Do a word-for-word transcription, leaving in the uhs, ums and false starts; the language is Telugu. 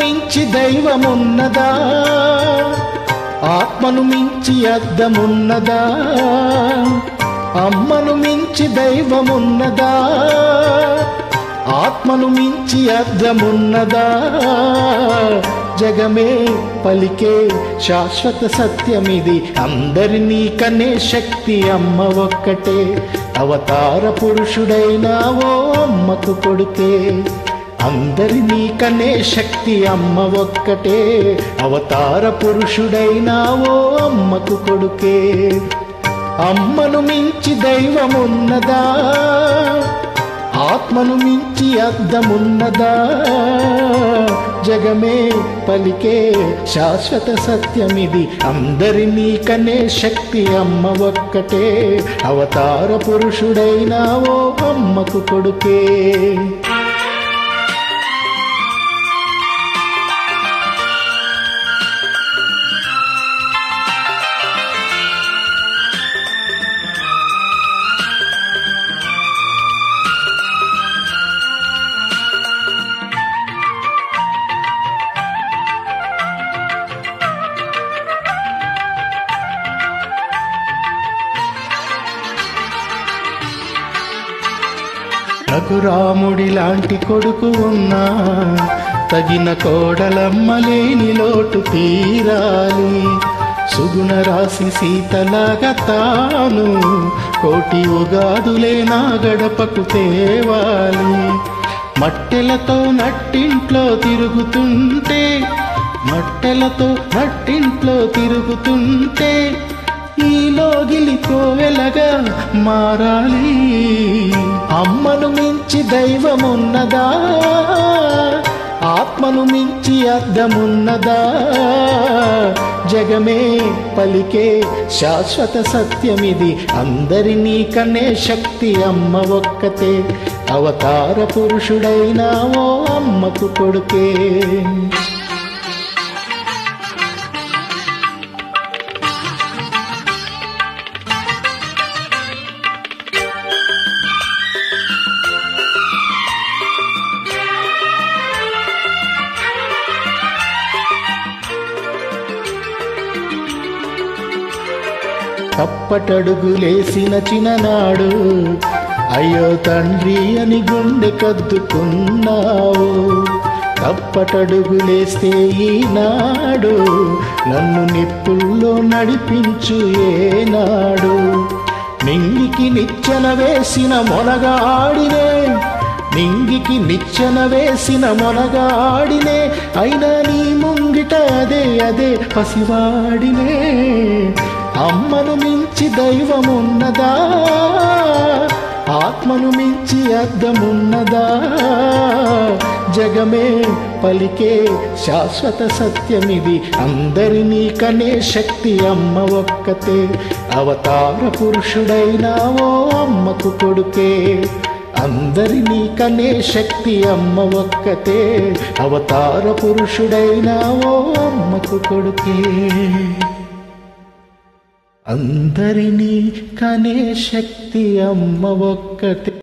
మించి దైవమున్నదా, ఆత్మను మించి అద్దమున్నదా, అమ్మను మించి దైవమున్నదా, ఆత్మను మించి అద్దమున్నదా, జగమే పలికే శాశ్వత సత్యమిది, అందరినీ కనే శక్తి అమ్మ ఒక్కటే, అవతార పురుషుడైనావో అమ్మకు కొడుకే, అందరినీ కనే శక్తి అమ్మ ఒక్కటే, అవతార పురుషుడైనావో అమ్మకు కొడుకే. అమ్మను మించి దైవమున్నదా, ఆత్మను మించి అద్దమున్నదా, జగమే పలికే శాశ్వత సత్యమిది, అందరినీ కనే శక్తి అమ్మ ఒక్కటే, అవతార పురుషుడైనావో అమ్మకు కొడుకే. రఘురాముడి లాంటి కొడుకు ఉన్నా, తగిన కోడలమ్మలేని లోటు తీరాలి, సుగుణ రాసి సీతలాగా తాను కోటి ఉగాదులే నా గడపకు తేవాలి. మట్టెలతో నట్టింట్లో తిరుగుతుంటే, మట్టెలతో నట్టింట్లో తిరుగుతుంటే, ఈ లోగిలి కోవెలగా మారాలి. అమ్మను మించి దైవమున్నదా, ఆత్మను మించి అద్దమున్నదా, జగమే పలికే శాశ్వత సత్యమిది, అందరినీ కనే శక్తి అమ్మ ఒక్కతే, అవతార పురుషుడైనావో అమ్మకు కొడుకే. తప్పటడుగులేసిన చిన్ననాడు, అయ్యో తండ్రి అని గుండె కద్దుకున్నావు, తప్పటడుగులేస్తే ఈనాడు నన్ను నిప్పుల్లో నడిపించు ఏనాడు. నింగికి నిచ్చెన వేసిన మొనగాడినే, నింగికి నిచ్చెన వేసిన మొనగాడినే, అయినా నీ ముంగిట అదే అదే పసివాడినే. అమ్మను మించి దైవమున్నదా, ఆత్మను మించి అద్దమున్నదా, జగమే పలికే శాశ్వత సత్యమిది, అందరినీ కనే శక్తి అమ్మ ఒక్కతే, అవతార పురుషుడైనావో అమ్మకు కొడుకే, అందరినీ కనే శక్తి అమ్మ ఒక్కతే, అవతార పురుషుడైనావో అమ్మకు కొడుకే. అందరినీ కనే శక్తి అమ్మ ఒక్కతే.